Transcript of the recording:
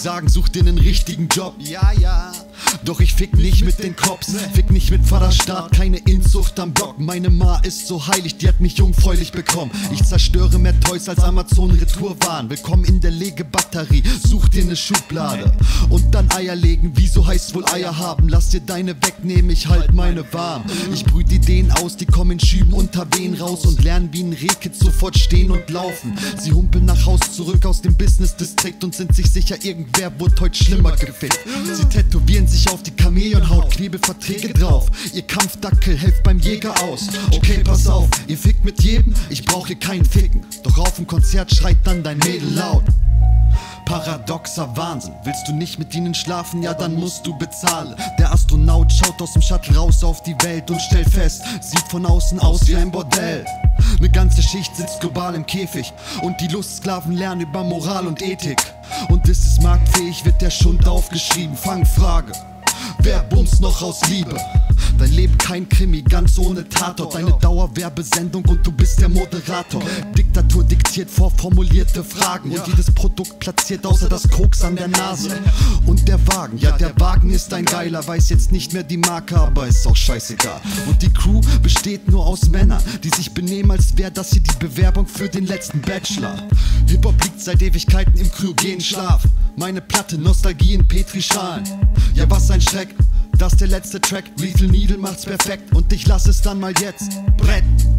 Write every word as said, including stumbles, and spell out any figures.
sagen, such dir nen richtigen Job. Ja, ja. Doch ich fick nicht mit den Cops, fick nicht mit Vaterstaat, keine Inzucht am Block. Meine Ma ist so heilig, die hat mich jungfräulich bekommen. Ich zerstöre mehr Toys als Amazon Retourwaren. Willkommen in der Legebatterie, such dir ne Schublade und dann Eier legen. Wieso heißt wohl Eier haben? Lass dir deine wegnehmen, ich halt meine warm. Ich brüt Ideen aus, die kommen in Schüben unter Wehen raus und lernen wie ein Rehkit sofort stehen und laufen. Sie humpeln nach Haus zurück aus dem Business-Distrikt und sind sich sicher, irgendwer wurde heute schlimmer gefickt. Sie tätowieren sich auf die Chamäleonhaut, Knebelverträge drauf. Ihr Kampfdackel helft beim Jäger aus. Okay, pass auf, ihr fickt mit jedem, ich brauch hier keinen Ficken. Doch auf dem Konzert schreit dann dein Mädel laut. Paradoxer Wahnsinn, willst du nicht mit ihnen schlafen, ja dann musst du bezahlen. Der Astronaut schaut aus dem Shuttle raus auf die Welt und stellt fest, sieht von außen aus wie ein Bordell. Ne ganze Schicht sitzt global im Käfig und die Lustsklaven lernen über Moral und Ethik. Und ist es marktfähig, wird der Schund aufgeschrieben. Fangfrage, wer bumst noch aus Liebe? Dein Leben kein Krimi, ganz ohne Tatort. Deine Dauerwerbesendung und du bist der Moderator. Diktatur diktiert vorformulierte Fragen und jedes Produkt platziert außer das Koks an der Nase. Und der Wagen, ja der Wagen ist ein Geiler, weiß jetzt nicht mehr die Marke, aber ist auch scheißegal. Und die Crew besteht nur aus Männern, die sich benehmen, als wäre das hier die Bewerbung für den letzten Bachelor. Hip-Hop liegt seit Ewigkeiten im kryogenen Schlaf. Meine Platte, Nostalgie in Petrischalen. Ja was ein Schreck, das der letzte Track. Lethal Needle macht's perfekt und ich lass es dann mal jetzt. Brett.